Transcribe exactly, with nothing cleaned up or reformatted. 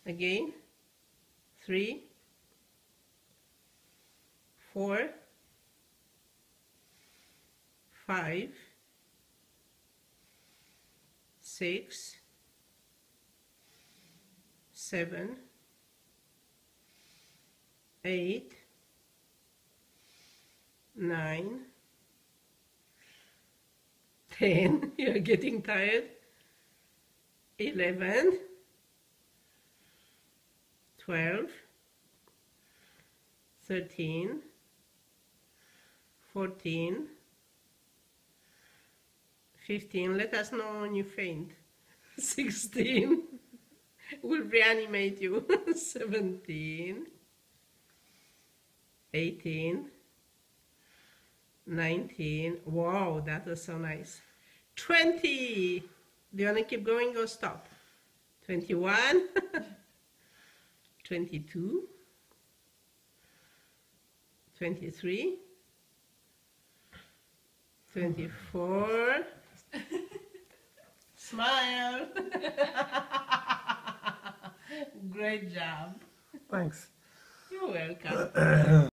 Again. Three, four, five, six, seven, eight, nine, ten. You're getting tired. Eleven, twelve, thirteen, fourteen, fifteen. Let us know when you faint. sixteen. We'll reanimate you. seventeen, eighteen, nineteen. Wow, that was so nice. twenty. Do you want to keep going or stop? twenty-one, twenty-two, twenty-three, twenty-four. Smile. Great job. Thanks. You're welcome.